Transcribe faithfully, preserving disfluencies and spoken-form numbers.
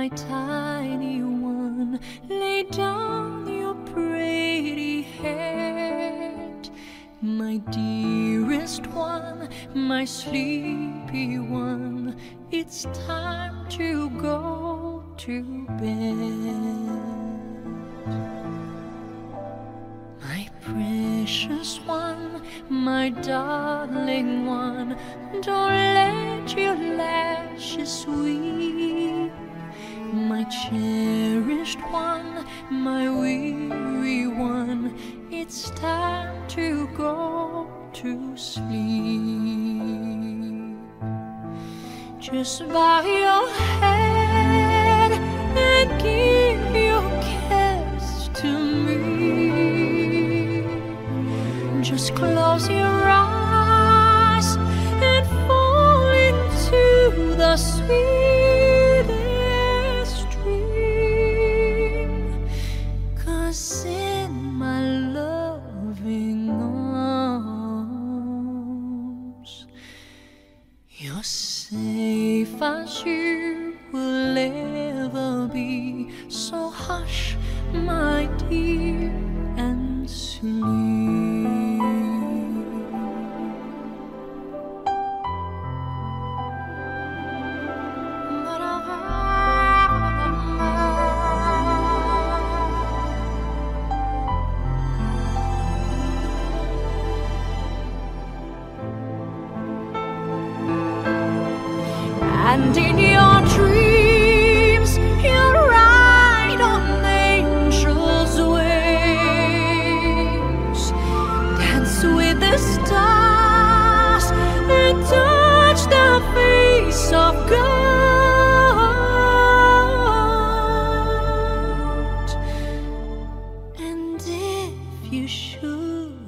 my tiny one, lay down your pretty head. My dearest one, my sleepy one, it's time to go to bed. My precious one, my darling one, don't let your lashes weep. My cherished one, my weary one, it's time to go to sleep. Just bow your head and give your kiss to me. Just close your eyes and fall into the sweetest dream. 'Cause in my loving arms, you're safe as you will ever be. So hush, my dear, and sleep. And in your dreams, you'll ride on angels' wings, dance with the stars, and touch the face of God. And if you should